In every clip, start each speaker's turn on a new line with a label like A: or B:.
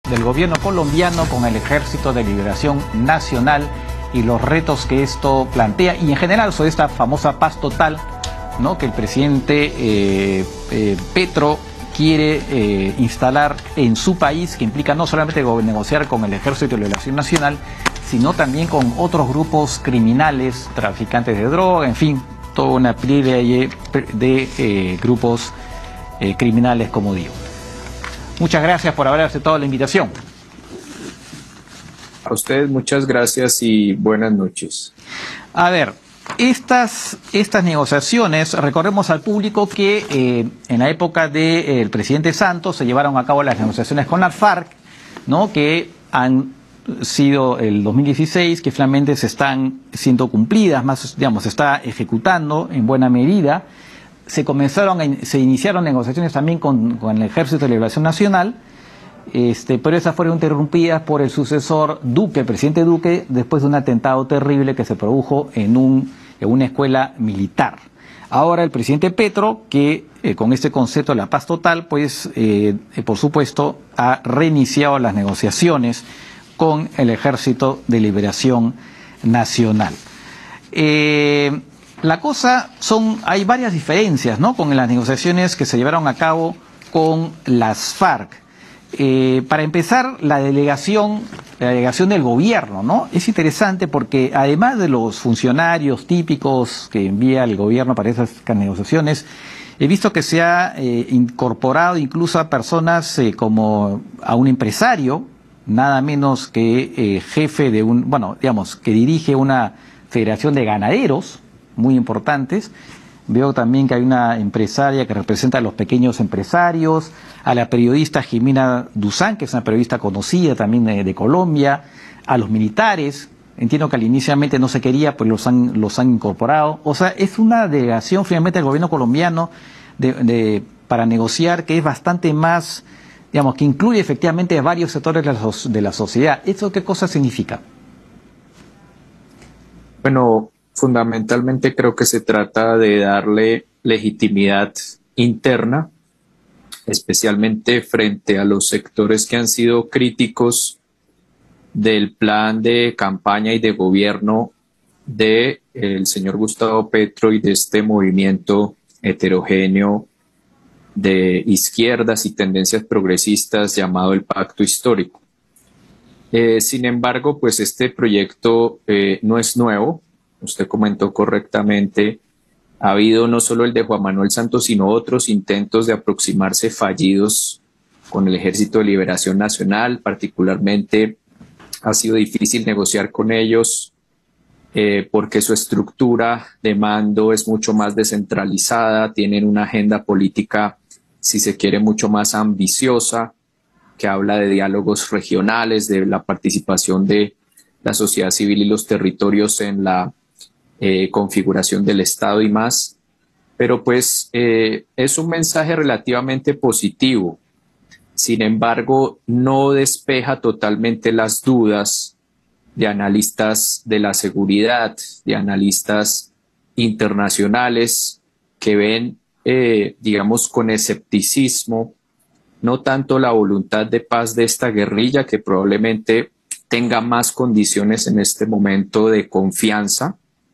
A: del gobierno colombiano con el Ejército de Liberación Nacional y los retos que esto plantea, y en general sobre esta famosa paz total, ¿no?, que el presidente Petro quiere instalar en su país, que implica no solamente negociar con el Ejército de Liberación Nacional, sino también con otros grupos criminales, traficantes de droga, en fin, toda una playa de grupos criminales, como digo. Muchas gracias por haber aceptado la invitación.
B: A ustedes muchas gracias y buenas noches.
A: A ver, estas negociaciones, recordemos al público que en la época del presidente Santos se llevaron a cabo las negociaciones con las FARC, ¿no?, que han sido el 2016, que finalmente se están siendo cumplidas, más, digamos, se está ejecutando en buena medida. Se iniciaron negociaciones también con el Ejército de Liberación Nacional, pero esas fueron interrumpidas por el sucesor Duque, el presidente Duque, después de un atentado terrible que se produjo en una escuela militar. Ahora el presidente Petro, que con este concepto de la paz total, pues por supuesto ha reiniciado las negociaciones con el Ejército de Liberación Nacional. Hay varias diferencias, ¿no?, con las negociaciones que se llevaron a cabo con las FARC. Para empezar, la delegación del gobierno, ¿no?, es interesante porque además de los funcionarios típicos que envía el gobierno para esas negociaciones, he visto que se ha incorporado incluso a personas como a un empresario, nada menos que jefe de que dirige una federación de ganaderos muy importantes. Veo también que hay una empresaria que representa a los pequeños empresarios, a la periodista Jimena Duzán, que es una periodista conocida también de Colombia, a los militares. Entiendo que inicialmente no se quería, pues los han incorporado. O sea, es una delegación finalmente del gobierno colombiano para negociar que es bastante más, digamos, que incluye efectivamente varios sectores de la sociedad. ¿Eso qué cosa significa?
B: Bueno, fundamentalmente creo que se trata de darle legitimidad interna, especialmente frente a los sectores que han sido críticos del plan de campaña y de gobierno del señor Gustavo Petro y de este movimiento heterogéneo de izquierdas y tendencias progresistas llamado el Pacto Histórico. Sin embargo, pues este proyecto no es nuevo. Usted comentó correctamente, ha habido no solo el de Juan Manuel Santos, sino otros intentos de aproximarse fallidos con el Ejército de Liberación Nacional. Particularmente ha sido difícil negociar con ellos porque su estructura de mando es mucho más descentralizada, tienen una agenda política, si se quiere, mucho más ambiciosa, que habla de diálogos regionales, de la participación de la sociedad civil y los territorios en la configuración del Estado y más, pero pues es un mensaje relativamente positivo. Sin embargo, no despeja totalmente las dudas de analistas de la seguridad, de analistas internacionales que ven, digamos, con escepticismo, no tanto la voluntad de paz de esta guerrilla, que probablemente tenga más condiciones en este momento de confianza,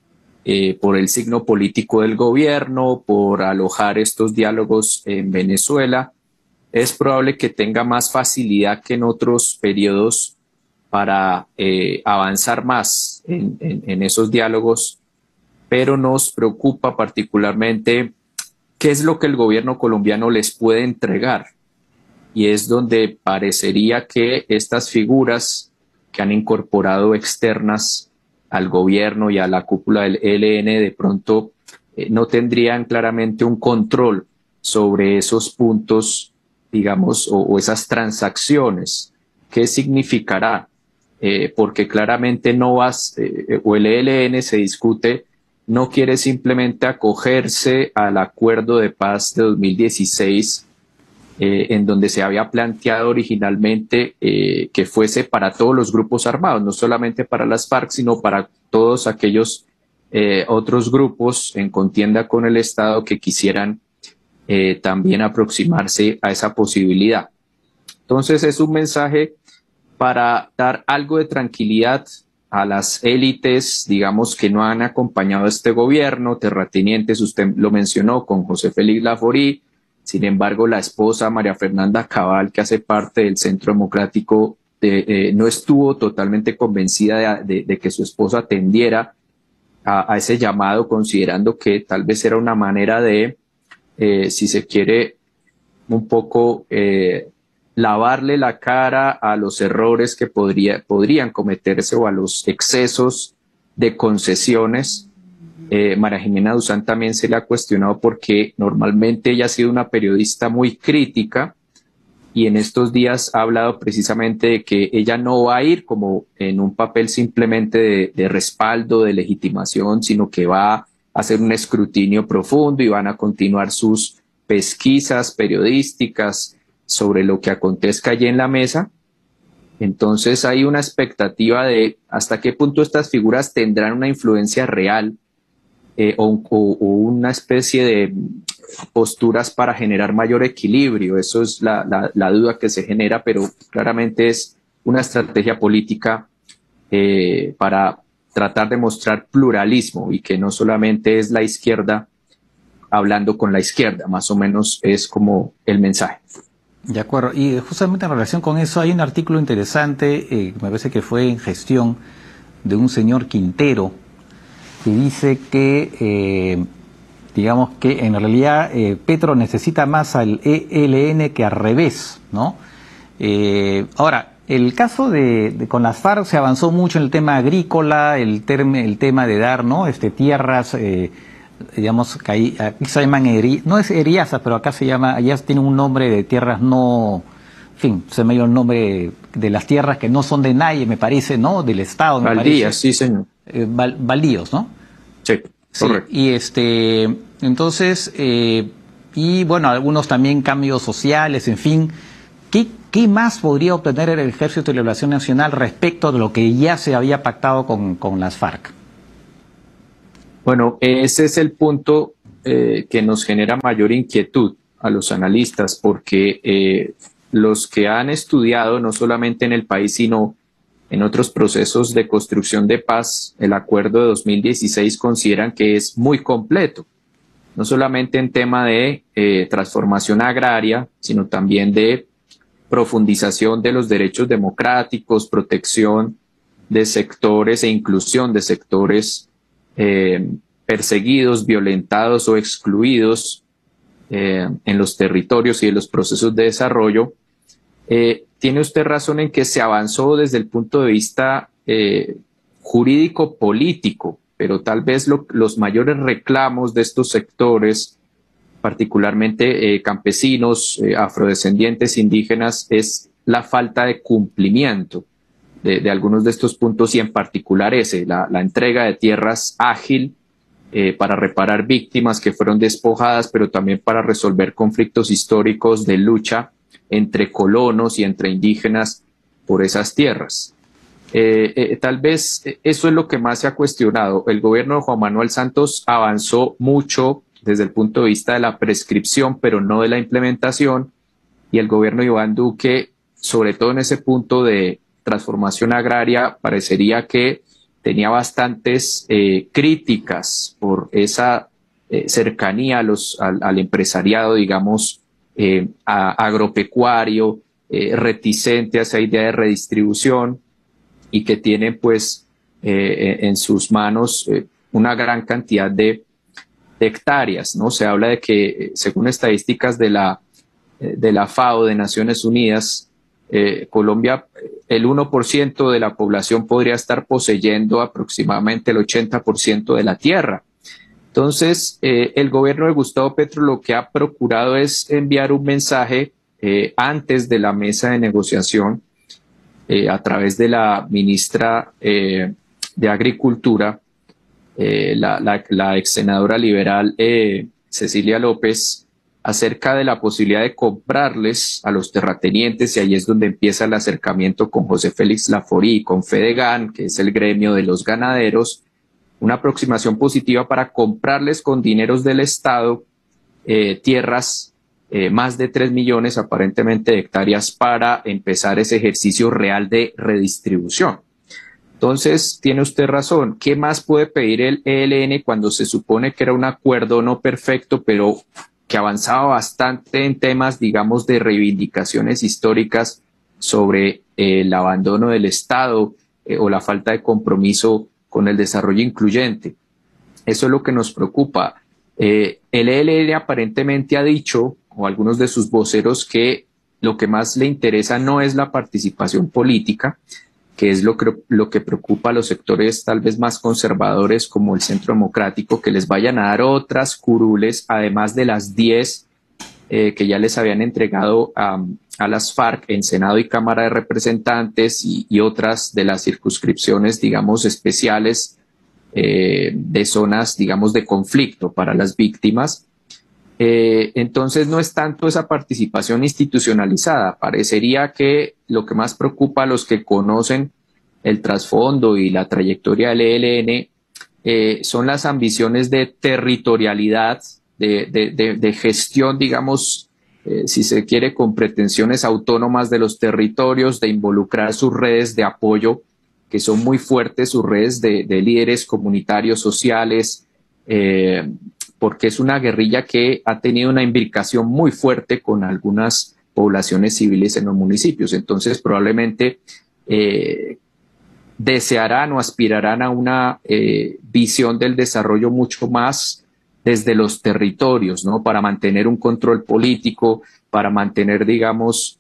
B: por el signo político del gobierno, por alojar estos diálogos en Venezuela. Es probable que tenga más facilidad que en otros periodos para avanzar más en esos diálogos, pero nos preocupa particularmente qué es lo que el gobierno colombiano les puede entregar, y es donde parecería que estas figuras que han incorporado externas al gobierno y a la cúpula del ELN de pronto no tendrían claramente un control sobre esos puntos, digamos, o esas transacciones. ¿Qué significará? Porque claramente no o el ELN se discute, no quiere simplemente acogerse al acuerdo de paz de 2016, en donde se había planteado originalmente que fuese para todos los grupos armados, no solamente para las FARC, sino para todos aquellos otros grupos en contienda con el Estado que quisieran también aproximarse a esa posibilidad. Entonces es un mensaje para dar algo de tranquilidad a las élites, digamos, que no han acompañado a este gobierno, terratenientes, usted lo mencionó, con José Félix Laforí. Sin embargo, la esposa María Fernanda Cabal, que hace parte del Centro Democrático, no estuvo totalmente convencida de que su esposa atendiera a ese llamado, considerando que tal vez era una manera de, si se quiere, un poco lavarle la cara a los errores que podrían cometerse o a los excesos de concesiones. María Jimena Duzán también se le ha cuestionado porque normalmente ella ha sido una periodista muy crítica y en estos días ha hablado precisamente de que ella no va a ir como en un papel simplemente de respaldo, de legitimación, sino que va a hacer un escrutinio profundo y van a continuar sus pesquisas periodísticas sobre lo que acontezca allí en la mesa. Entonces hay una expectativa de hasta qué punto estas figuras tendrán una influencia real o una especie de posturas para generar mayor equilibrio. Eso es la duda que se genera, pero claramente es una estrategia política para tratar de mostrar pluralismo y que no solamente es la izquierda hablando con la izquierda, más o menos es como el mensaje.
A: De acuerdo, y justamente en relación con eso hay un artículo interesante, me parece que fue en Gestión, de un señor Quintero, que dice que, digamos que en realidad Petro necesita más al ELN que al revés, ¿no? Ahora, el caso con las FARC se avanzó mucho en el tema agrícola, el tema de dar, ¿no? Tierras, digamos, que aquí se llaman, no es eriazas, pero acá se llama, allá tiene un nombre de tierras no, en fin, se me dio el nombre de las tierras que no son de nadie, me parece, ¿no? Del Estado, me
B: Baldías,
A: parece.
B: sí, señor.
A: Baldíos, ¿no?
B: Sí, correcto.
A: Sí, y entonces, y bueno, algunos también cambios sociales, en fin. ¿Qué más podría obtener el Ejército de Liberación Nacional respecto de lo que ya se había pactado con las FARC?
B: Bueno, ese es el punto que nos genera mayor inquietud a los analistas, porque los que han estudiado, no solamente en el país, sino en otros procesos de construcción de paz, el acuerdo de 2016 consideran que es muy completo, no solamente en tema de transformación agraria, sino también de profundización de los derechos democráticos, protección de sectores e inclusión de sectores perseguidos, violentados o excluidos en los territorios y en los procesos de desarrollo. Tiene usted razón en que se avanzó desde el punto de vista jurídico-político, pero tal vez los mayores reclamos de estos sectores, particularmente campesinos, afrodescendientes, indígenas, es la falta de cumplimiento de algunos de estos puntos y en particular la entrega de tierras ágil para reparar víctimas que fueron despojadas, pero también para resolver conflictos históricos de lucha entre colonos y entre indígenas por esas tierras. Tal vez eso es lo que más se ha cuestionado. El gobierno de Juan Manuel Santos avanzó mucho desde el punto de vista de la prescripción, pero no de la implementación, y el gobierno de Iván Duque, sobre todo en ese punto de transformación agraria, parecería que tenía bastantes críticas por esa cercanía al empresariado, digamos, agropecuario, reticente a esa idea de redistribución y que tienen pues en sus manos una gran cantidad de hectáreas, ¿no? Se habla de que según estadísticas de la FAO, de Naciones Unidas, Colombia, el 1% de la población podría estar poseyendo aproximadamente el 80% de la tierra. Entonces, el gobierno de Gustavo Petro lo que ha procurado es enviar un mensaje antes de la mesa de negociación a través de la ministra de Agricultura, la ex senadora liberal Cecilia López, acerca de la posibilidad de comprarles a los terratenientes, y ahí es donde empieza el acercamiento con José Félix Laforí y con Fedegan, que es el gremio de los ganaderos, una aproximación positiva para comprarles con dineros del Estado tierras más de 3 millones aparentemente de hectáreas para empezar ese ejercicio real de redistribución. Entonces, tiene usted razón. ¿Qué más puede pedir el ELN cuando se supone que era un acuerdo no perfecto, pero que avanzaba bastante en temas, digamos, de reivindicaciones históricas sobre el abandono del Estado o la falta de compromiso con el desarrollo incluyente? Eso es lo que nos preocupa. El ELN aparentemente ha dicho, o algunos de sus voceros, que lo que más le interesa no es la participación política, que es lo que preocupa a los sectores tal vez más conservadores como el Centro Democrático, que les vayan a dar otras curules, además de las 10 que ya les habían entregado a las FARC en Senado y Cámara de Representantes y otras de las circunscripciones, digamos, especiales de zonas, digamos, de conflicto para las víctimas. Entonces no es tanto esa participación institucionalizada. Parecería que lo que más preocupa a los que conocen el trasfondo y la trayectoria del ELN son las ambiciones de territorialidad, de gestión, digamos, si se quiere, con pretensiones autónomas de los territorios, de involucrar sus redes de apoyo, que son muy fuertes, sus redes de líderes comunitarios, sociales, porque es una guerrilla que ha tenido una imbricación muy fuerte con algunas poblaciones civiles en los municipios. Entonces, probablemente desearán o aspirarán a una visión del desarrollo mucho más desde los territorios, ¿no? Para mantener un control político, para mantener, digamos,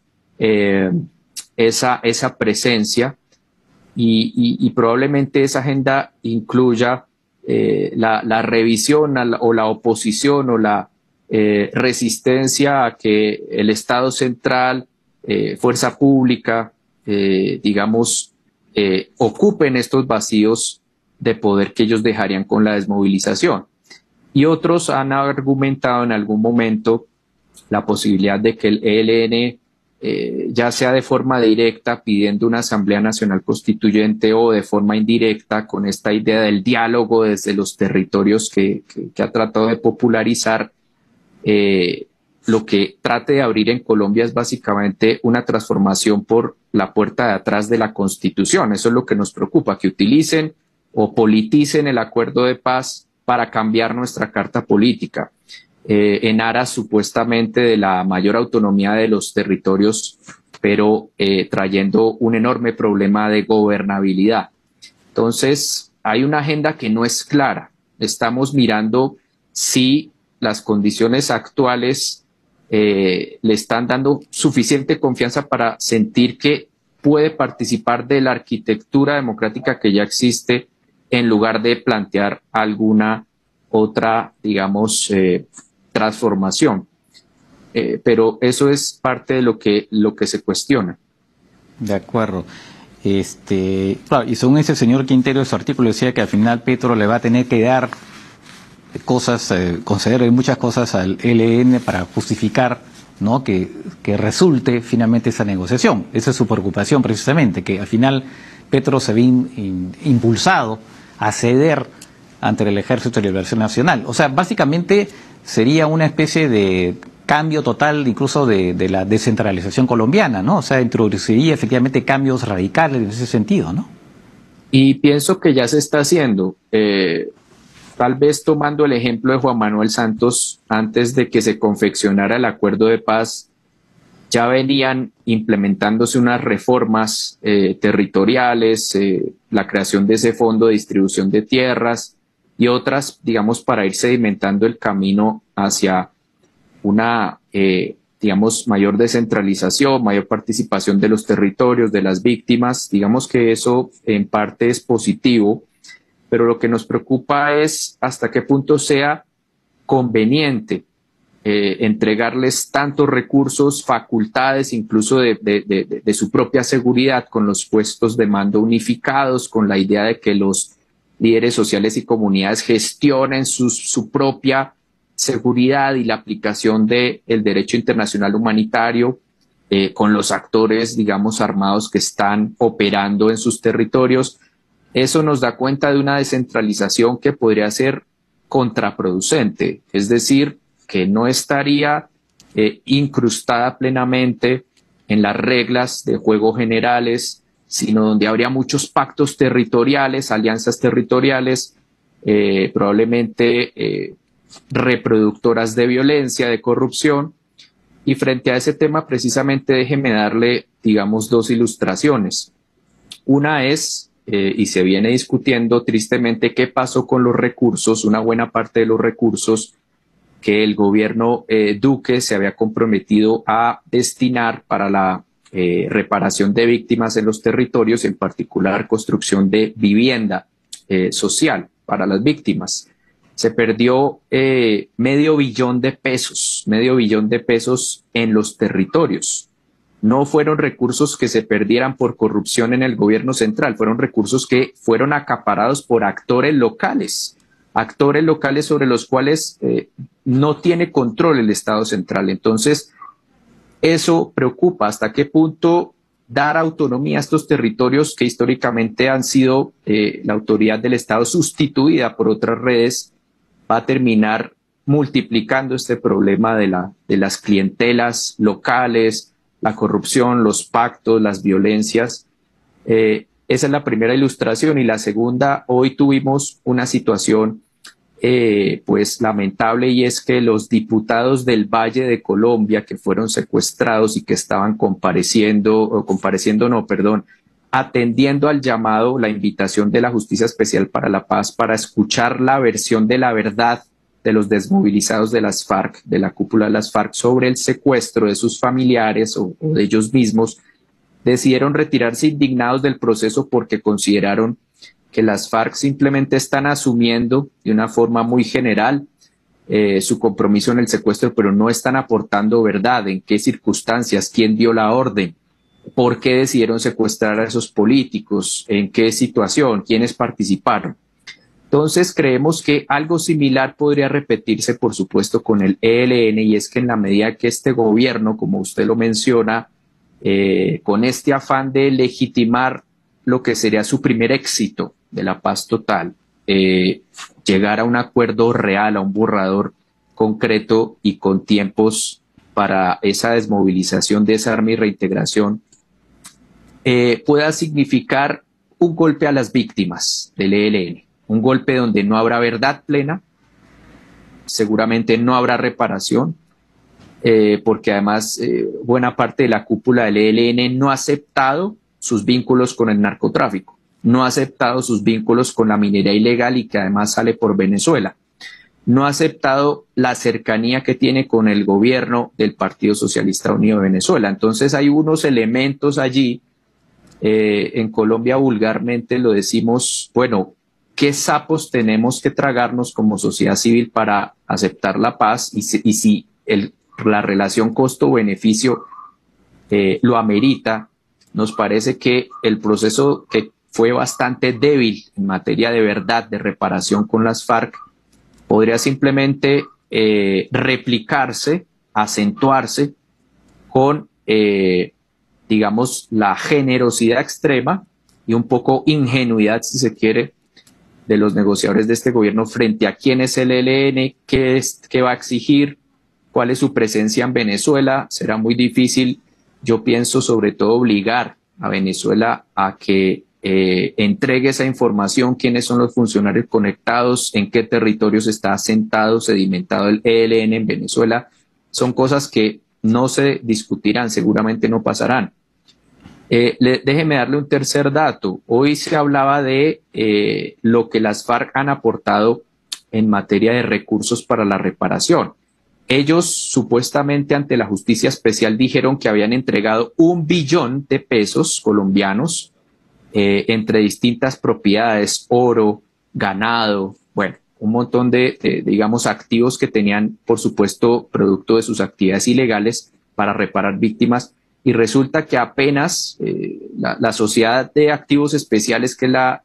B: esa presencia y probablemente esa agenda incluya la revisión o la oposición o la resistencia a que el Estado central, fuerza pública, digamos, ocupen estos vacíos de poder que ellos dejarían con la desmovilización. Y otros han argumentado en algún momento la posibilidad de que el ELN, ya sea de forma directa pidiendo una Asamblea Nacional Constituyente o de forma indirecta con esta idea del diálogo desde los territorios que ha tratado de popularizar, lo que trate de abrir en Colombia es básicamente una transformación por la puerta de atrás de la Constitución. Eso es lo que nos preocupa, que utilicen o politicen el acuerdo de paz para cambiar nuestra carta política. En aras supuestamente de la mayor autonomía de los territorios, pero trayendo un enorme problema de gobernabilidad. Entonces, hay una agenda que no es clara. Estamos mirando si las condiciones actuales le están dando suficiente confianza para sentir que puede participar de la arquitectura democrática que ya existe, en lugar de plantear alguna otra, digamos, transformación. Pero eso es parte de lo que se cuestiona.
A: De acuerdo. Claro, y según ese señor Quintero, de su artículo decía que al final Petro le va a tener que dar cosas, conceder muchas cosas al ELN para justificar, ¿no?, que resulte finalmente esa negociación. Esa es su preocupación precisamente, que al final Petro se ve impulsado a ceder ante el Ejército de Liberación Nacional. O sea, básicamente sería una especie de cambio total incluso de la descentralización colombiana, ¿no? O sea, introduciría efectivamente cambios radicales en ese sentido, ¿no?
B: Y pienso que ya se está haciendo. Tal vez tomando el ejemplo de Juan Manuel Santos, antes de que se confeccionara el acuerdo de paz, ya venían implementándose unas reformas territoriales, la creación de ese fondo de distribución de tierras y otras, digamos, para ir sedimentando el camino hacia una, digamos, mayor descentralización, mayor participación de los territorios, de las víctimas. Digamos que eso en parte es positivo, pero lo que nos preocupa es hasta qué punto sea conveniente entregarles tantos recursos, facultades, incluso de su propia seguridad, con los puestos de mando unificados, con la idea de que los líderes sociales y comunidades gestionen su propia seguridad y la aplicación del derecho internacional humanitario, con los actores, digamos, armados que están operando en sus territorios. Eso nos da cuenta de una descentralización que podría ser contraproducente, es decir, que no estaría incrustada plenamente en las reglas de juego generales, sino donde habría muchos pactos territoriales, alianzas territoriales, probablemente reproductoras de violencia, de corrupción. Y frente a ese tema, precisamente déjeme darle, digamos, dos ilustraciones. Una es, y se viene discutiendo tristemente, qué pasó con los recursos, una buena parte de los recursos que el gobierno Duque se había comprometido a destinar para la reparación de víctimas en los territorios, en particular construcción de vivienda social para las víctimas. Se perdió medio billón de pesos en los territorios. No fueron recursos que se perdieran por corrupción en el gobierno central, fueron recursos que fueron acaparados por actores locales sobre los cuales no tiene control el Estado central. Entonces, eso preocupa hasta qué punto dar autonomía a estos territorios que históricamente han sido la autoridad del Estado sustituida por otras redes, va a terminar multiplicando este problema de las clientelas locales, la corrupción, los pactos, las violencias. Esa es la primera ilustración. Y la segunda, hoy tuvimos una situación pues lamentable, y es que los diputados del Valle de Colombia que fueron secuestrados y que estaban atendiendo al llamado, la invitación de la Justicia Especial para la Paz para escuchar la versión de la verdad de los desmovilizados de las FARC, de la cúpula de las FARC, sobre el secuestro de sus familiares o de ellos mismos, decidieron retirarse indignados del proceso porque consideraron que las FARC simplemente están asumiendo de una forma muy general su compromiso en el secuestro, pero no están aportando verdad, en qué circunstancias, quién dio la orden, por qué decidieron secuestrar a esos políticos, en qué situación, quiénes participaron. Entonces creemos que algo similar podría repetirse, por supuesto, con el ELN, y es que en la medida que este gobierno, como usted lo menciona, con este afán de legitimar lo que sería su primer éxito de la paz total, llegar a un acuerdo real, a un borrador concreto y con tiempos para esa desmovilización, desarme y reintegración, pueda significar un golpe a las víctimas del ELN, un golpe donde no habrá verdad plena, seguramente no habrá reparación, porque además buena parte de la cúpula del ELN no ha aceptado sus vínculos con el narcotráfico, no ha aceptado sus vínculos con la minería ilegal y que además sale por Venezuela, no ha aceptado la cercanía que tiene con el gobierno del Partido Socialista Unido de Venezuela. Entonces hay unos elementos allí, en Colombia vulgarmente lo decimos, bueno, ¿qué sapos tenemos que tragarnos como sociedad civil para aceptar la paz? Y si la relación costo-beneficio lo amerita, nos parece que el proceso que fue bastante débil en materia de verdad, de reparación con las FARC, podría simplemente replicarse, acentuarse con, digamos, la generosidad extrema y un poco ingenuidad, si se quiere, de los negociadores de este gobierno frente a quién es el ELN, qué va a exigir, cuál es su presencia en Venezuela. Será muy difícil, yo pienso, sobre todo obligar a Venezuela a que entregue esa información, quiénes son los funcionarios conectados, en qué territorios está asentado, sedimentado el ELN en Venezuela. Son cosas que no se discutirán, seguramente no pasarán. Déjeme darle un tercer dato. Hoy se hablaba de lo que las FARC han aportado en materia de recursos para la reparación. Ellos supuestamente ante la Justicia Especial dijeron que habían entregado 1 billón de pesos colombianos entre distintas propiedades, oro, ganado, bueno, un montón de, digamos, activos que tenían, por supuesto, producto de sus actividades ilegales para reparar víctimas. Y resulta que apenas la Sociedad de Activos Especiales, que es la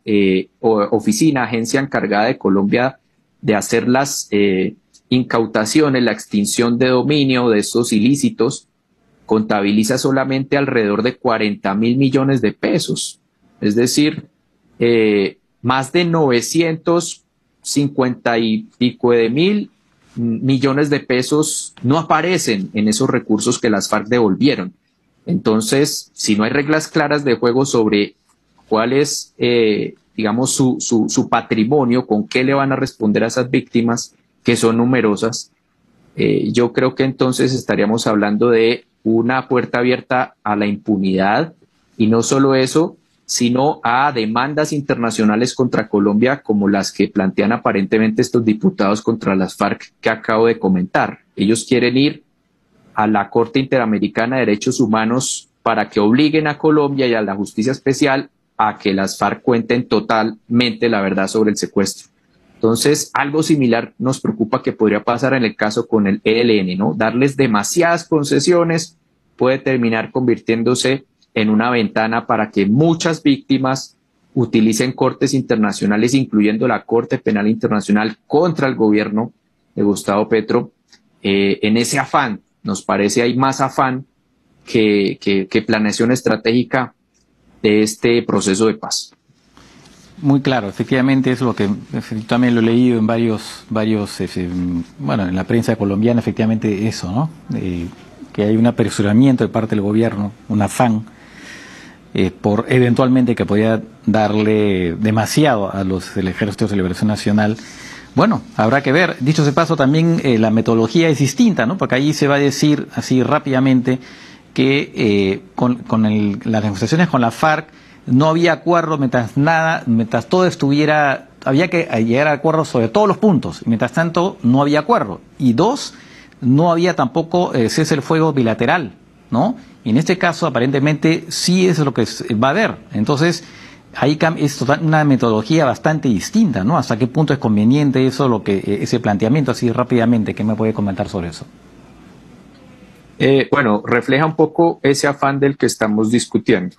B: agencia encargada de Colombia de hacer las incautaciones, la extinción de dominio de estos ilícitos, contabiliza solamente alrededor de 40.000 millones de pesos. Es decir, más de 950 y pico de mil millones de pesos no aparecen en esos recursos que las FARC devolvieron. Entonces, si no hay reglas claras de juego sobre cuál es, digamos, su patrimonio, con qué le van a responder a esas víctimas, que son numerosas, yo creo que entonces estaríamos hablando de una puerta abierta a la impunidad, y no solo eso, sino a demandas internacionales contra Colombia como las que plantean aparentemente estos diputados contra las FARC que acabo de comentar. Ellos quieren ir a la Corte Interamericana de Derechos Humanos para que obliguen a Colombia y a la Justicia Especial a que las FARC cuenten totalmente la verdad sobre el secuestro. Entonces, algo similar nos preocupa que podría pasar en el caso con el ELN, ¿no? Darles demasiadas concesiones puede terminar convirtiéndose en una ventana para que muchas víctimas utilicen cortes internacionales, incluyendo la Corte Penal Internacional contra el gobierno de Gustavo Petro, en ese afán. Nos parece hay más afán que planeación estratégica de este proceso de paz.
A: Muy claro, efectivamente es lo que también lo he leído en varios bueno, en la prensa colombiana, efectivamente eso, ¿no? Que hay un apresuramiento de parte del gobierno, un afán por eventualmente que podía darle demasiado a el Ejército de Liberación Nacional. Bueno, habrá que ver. Dicho ese paso, también la metodología es distinta, ¿no? Porque ahí se va a decir así rápidamente que las negociaciones con la FARC no había acuerdo mientras todo estuviera, había que llegar a acuerdos sobre todos los puntos, y mientras tanto no había acuerdo. Y dos, no había tampoco cese el fuego bilateral, ¿no? Y en este caso aparentemente sí es lo que va a haber. Entonces ahí es una metodología bastante distinta, ¿no? ¿Hasta qué punto es conveniente eso, ese planteamiento así rápidamente? ¿Qué me puede comentar sobre eso?
B: Bueno, refleja un poco ese afán del que estamos discutiendo.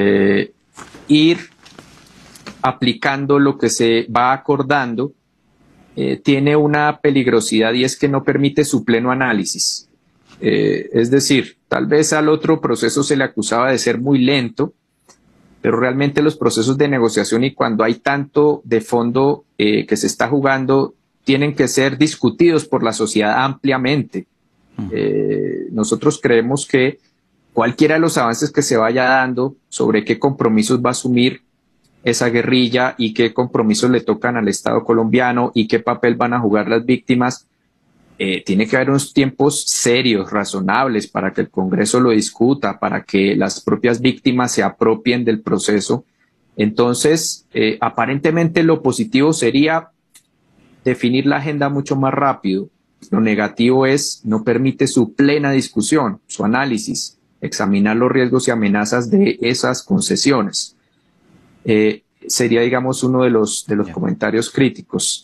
B: Ir aplicando lo que se va acordando tiene una peligrosidad, y es que no permite su pleno análisis. Es decir, tal vez al otro proceso se le acusaba de ser muy lento, pero realmente los procesos de negociación, y cuando hay tanto de fondo que se está jugando, tienen que ser discutidos por la sociedad ampliamente. Nosotros creemos que cualquiera de los avances que se vaya dando sobre qué compromisos va a asumir esa guerrilla y qué compromisos le tocan al Estado colombiano y qué papel van a jugar las víctimas, tiene que haber unos tiempos serios, razonables, para que el Congreso lo discuta, para que las propias víctimas se apropien del proceso. Entonces, aparentemente lo positivo sería definir la agenda mucho más rápido. Lo negativo es no permite su plena discusión, su análisis, examinar los riesgos y amenazas de esas concesiones. Sería, digamos, uno de los comentarios críticos.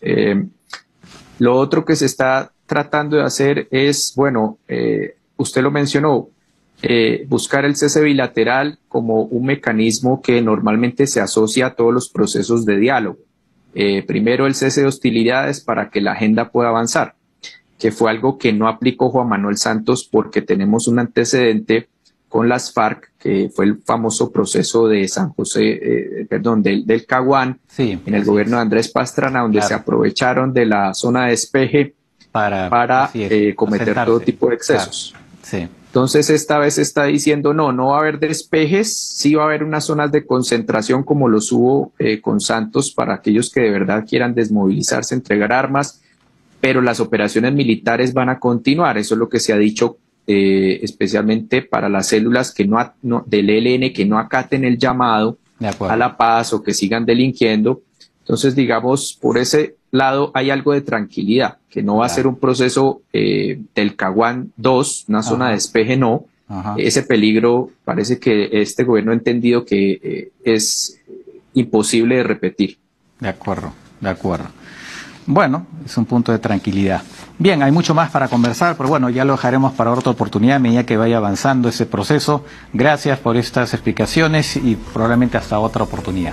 B: Lo otro que se está tratando de hacer es, bueno, usted lo mencionó, buscar el cese bilateral como un mecanismo que normalmente se asocia a todos los procesos de diálogo. Primero el cese de hostilidades para que la agenda pueda avanzar, que fue algo que no aplicó Juan Manuel Santos porque tenemos un antecedente con las FARC, que fue el famoso proceso de San José, del Caguán,
A: sí,
B: en el gobierno de Andrés Pastrana, donde se aprovecharon de la zona de despeje para cometer todo tipo de excesos.
A: Claro. Sí.
B: Entonces esta vez se está diciendo no va a haber despejes, sí va a haber unas zonas de concentración como los hubo con Santos para aquellos que de verdad quieran desmovilizarse, entregar armas, pero las operaciones militares van a continuar. Eso es lo que se ha dicho, especialmente para las células que del ELN que no acaten el llamado a la paz o que sigan delinquiendo. Entonces, digamos, por ese lado hay algo de tranquilidad, que no va a ser un proceso del Caguán 2, una zona de despeje, no. Ese peligro parece que este gobierno ha entendido que es imposible de repetir.
A: De acuerdo, de acuerdo. Bueno, es un punto de tranquilidad. Bien, hay mucho más para conversar, pero bueno, ya lo dejaremos para otra oportunidad a medida que vaya avanzando ese proceso. Gracias por estas explicaciones y probablemente hasta otra oportunidad.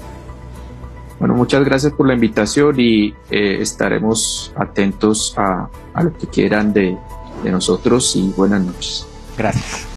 B: Bueno, muchas gracias por la invitación y estaremos atentos a lo que quieran de nosotros, y buenas noches.
A: Gracias.